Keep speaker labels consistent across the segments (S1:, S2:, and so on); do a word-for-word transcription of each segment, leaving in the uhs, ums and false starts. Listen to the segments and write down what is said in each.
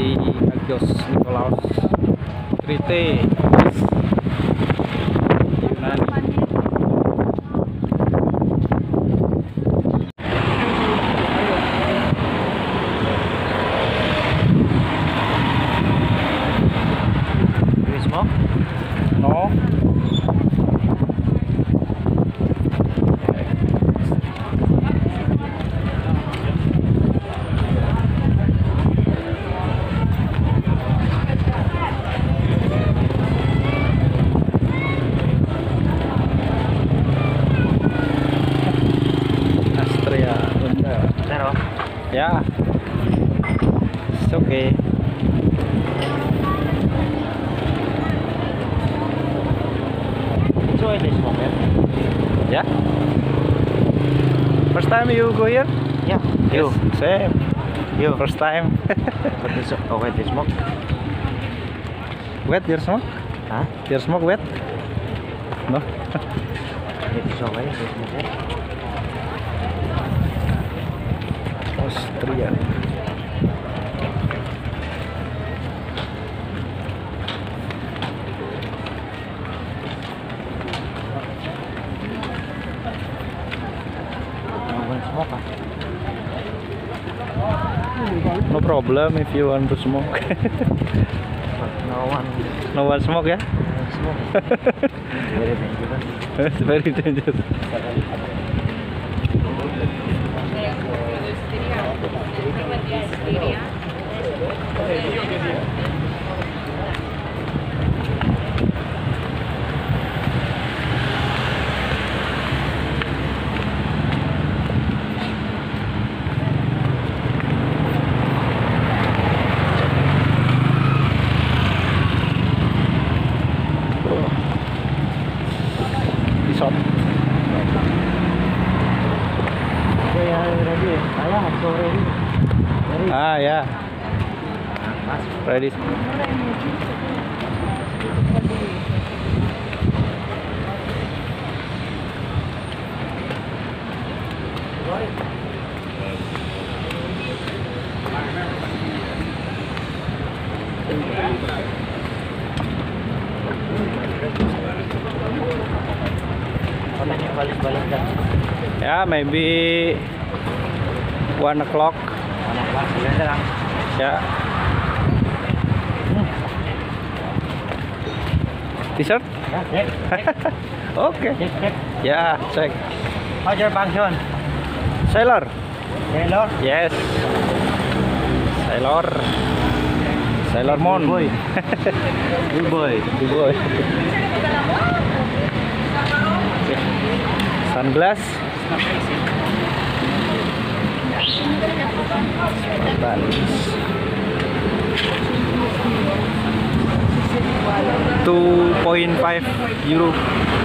S1: di Agios Nikolaos Krite Yunani. No. Astrea Honda. Yeah. It's okay.
S2: Enjoy this moment.
S1: Yeah. First time you go here?
S2: Yeah. You.
S1: Yes, same.
S2: You.
S1: First time.
S2: But this, oh wait, this smoke.
S1: Wet your smoke?
S2: Huh?
S1: Your smoke wet? No.
S2: It is okay. This smoke.
S1: Austria.
S2: Smoke, huh?
S1: No problem if you want to smoke.
S2: No one.
S1: No one smoke, yeah?
S2: Smoke. Very dangerous.
S1: It's very dangerous. Shot.
S2: Okay, ready. Saya so ready. Ready.
S1: Ah, yeah. Ready.
S2: Katanya balik-balik kan.
S1: Yeah, maybe one o'clock.
S2: Anak kelas sebentar kan.
S1: Yeah. T-shirt?
S2: Ya, cek.
S1: Okay.
S2: Cek, cek.
S1: Yeah, check.
S2: How's your function?
S1: Sailor.
S2: Taylor.
S1: Yes. Sailor. Sailor Moon.
S2: Boy. Good boy.
S1: Good boy. Sunglass. two point five euro.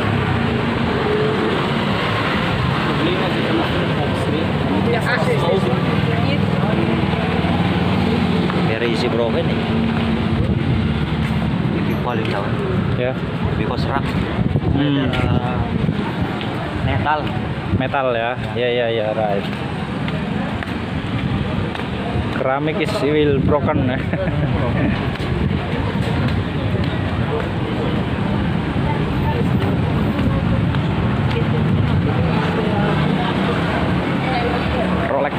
S2: Very easy broken eh. If you fall down.
S1: Yeah.
S2: Because rock.
S1: Hmm.
S2: Uh, metal.
S1: Metal ya. Ya ya ya, right. Keramik is will broken. Rolex.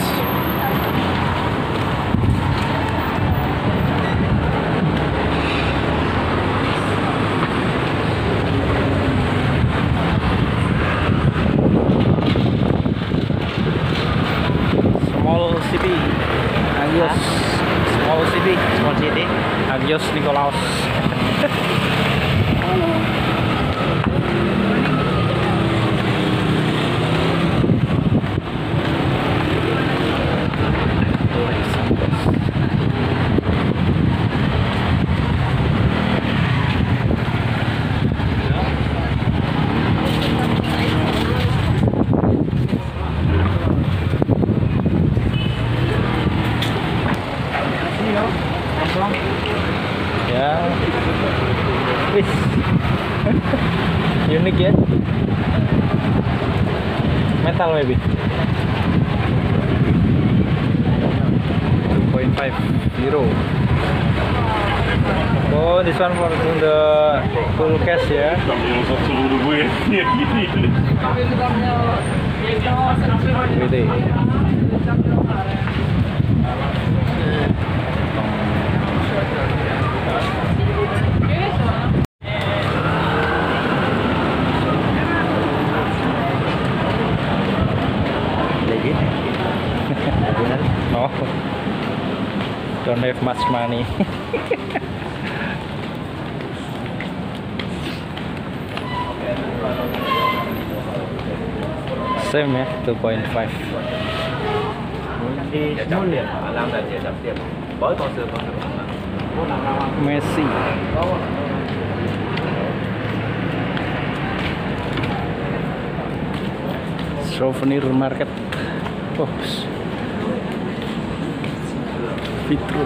S1: Small city. Agios. Small city.
S2: Small city.
S1: Agios Nikolaos. Ya, wis unik ya, metal maybe two point five zero. Oh, this one for the full cash ya. Gede. No, don't have much money. Same ya, two point five. Messi. Souvenir market. Oh, Fitro.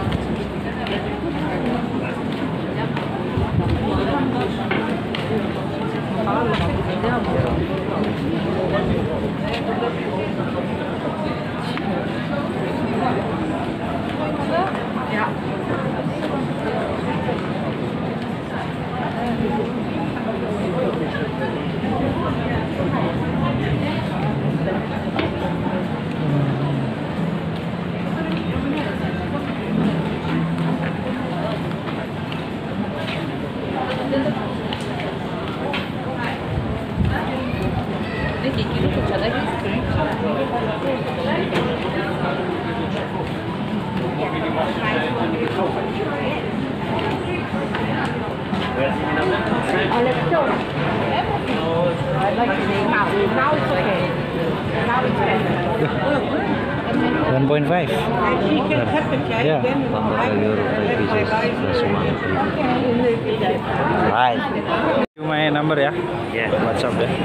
S1: One point five. Yeah.
S2: Right.
S1: My number ya.
S2: Yeah.
S1: WhatsApp ya.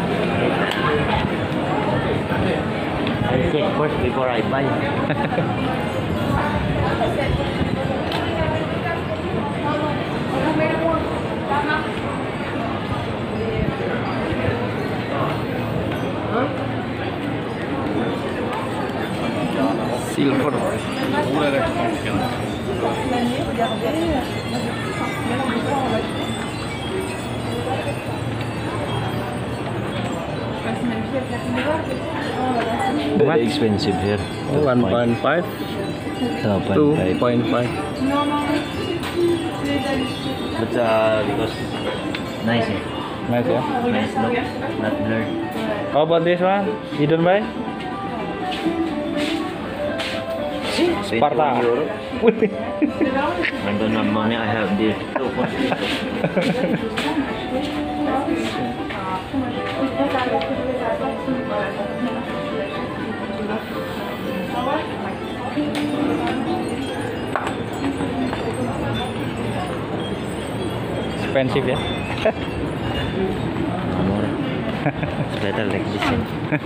S2: I check first before I buy.
S1: Silver.
S2: Very expensive here.
S1: Oh, one point five. two point five.
S2: But uh, because nice, eh?
S1: Nice ya.
S2: Nice look, not blurred.
S1: How about this one? You don't buy? Sparta.
S2: Euro. I don't have money. I have this.
S1: Expensive ya.
S2: More. It's better like this. Eh?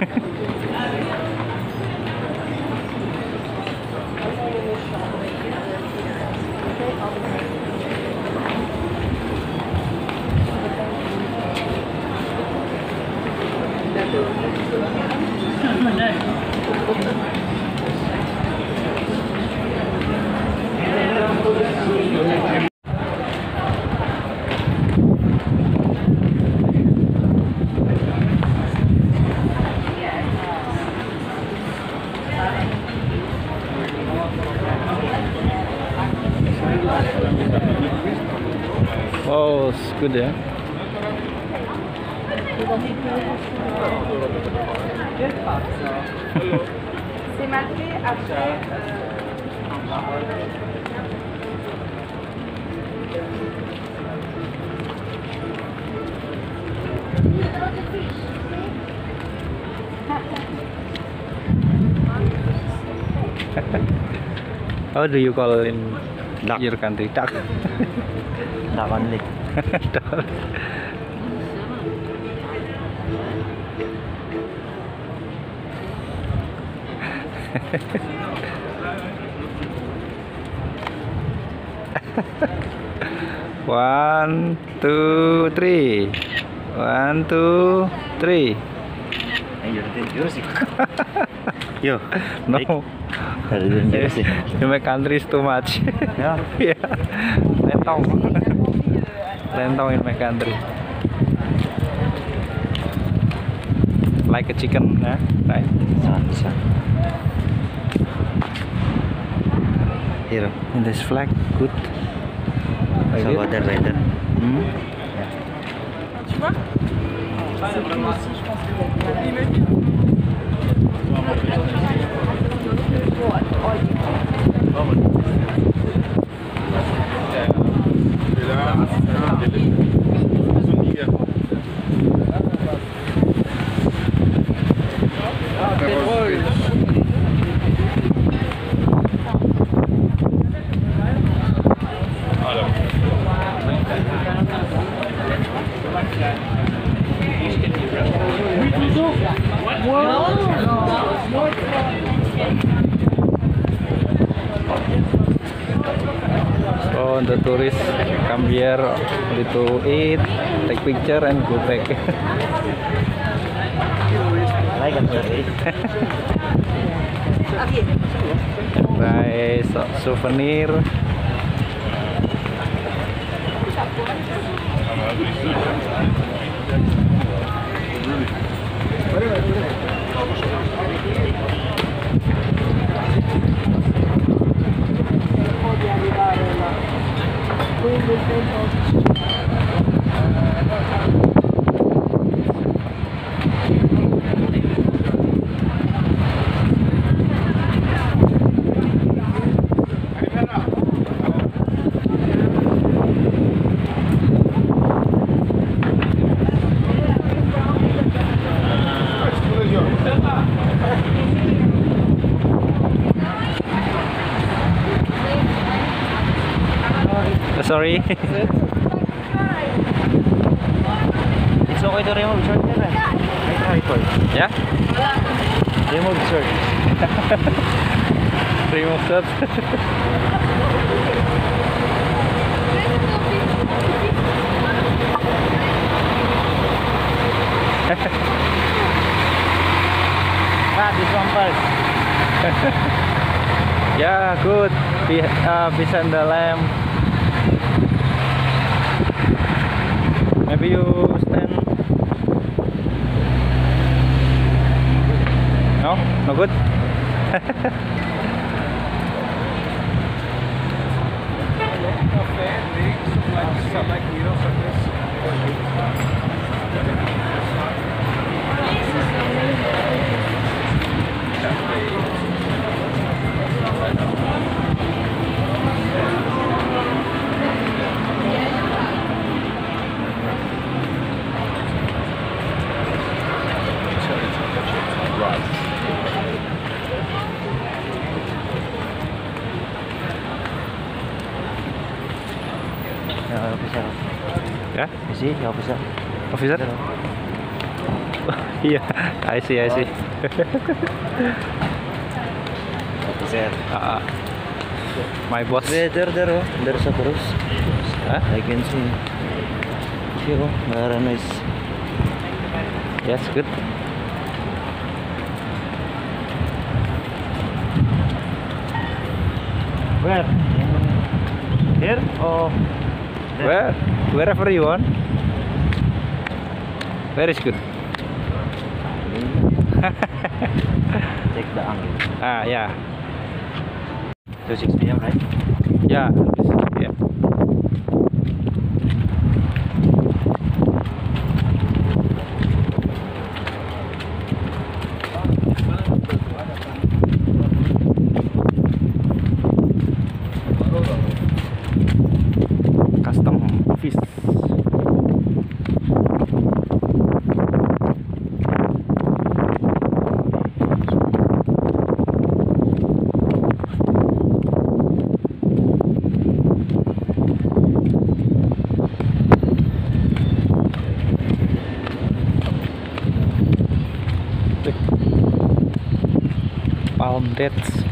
S1: Oh, it's good ya.
S3: C'est mal fait après.
S1: How do you call in
S2: Duck.
S1: your country? Duck.
S2: Duck only.
S1: Duck. One, two, three. One, two, three.
S2: Hey, you're dangerous. Yo.
S1: No.
S2: Take. Very dangerous. eh.
S1: In my country is too much.
S2: Yeah.
S1: Yeah. Lentong. Lentong in my country. Like a chicken, eh? Right?
S2: Sun, sun. Here.
S1: And this flag, good. Like
S2: So
S1: it.
S2: water later.
S1: Hmm?
S3: Tu vois? C'est plus aussi, je pense que
S1: So the tourists come here only to eat, take picture and go back.
S2: Like a place.
S1: Buy so- souvenir. Sorry.
S2: It's okay to remove shirt there. I try first.
S1: Yeah?
S2: Remove shirt.
S1: Remove that.
S2: Ah, this one first.
S1: Yeah, good. Be uh, behind the lamp. Maybe you stand. No, no good.
S2: Yeah, officer.
S1: Yeah,
S2: You see, officer.
S1: officer. Yeah, I see, I see.
S2: Officer.
S1: Uh, my boss.
S2: There, there, there, oh. There's a cross.
S1: Huh?
S2: I can see. Here, oh. Very nice.
S1: Yes, good.
S2: Where? Here or there?
S1: Where, wherever you want. Where is good?
S2: Check the angle.
S1: Ah, yeah,
S2: To six p m, right?
S1: yeah. This is, yeah. Custom office. Palm dates.